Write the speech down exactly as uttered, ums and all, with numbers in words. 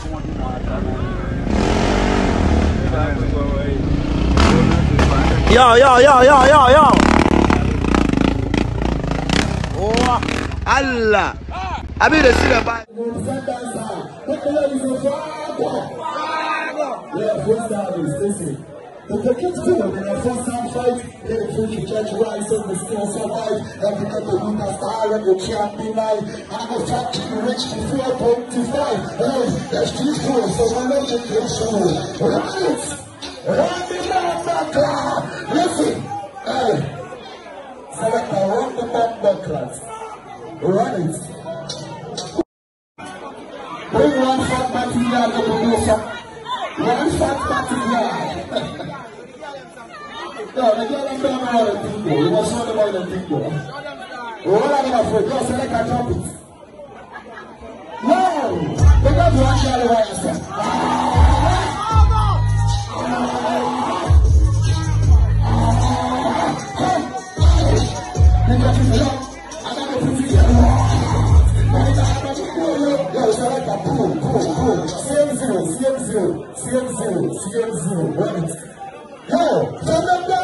Yo, yo, yo, yo, yo, yo. Oh, Allah. I mean, the cinema. Yeah, first time is listen. But the kids too, when the first time fight, they think you catch rise up, they still survive. And you get the winner star and the champion night. And the fact you reach to four twenty-five. Hey, that's too cool, so we're not taking your show. Right? Run the back, listen. Hey, select the run the back, run it. Bring one shot back to the other producer. One shot back to the other. No, the girl I'm down about the people. You must know about the people. What are you afraid? Go select a topic. No! They got to actually write yourself. They got to be locked. I got to put it yo, select a boom, boom, boom. C M zero, C M zero, C M zero, C M zero. Right. Yo, send them down.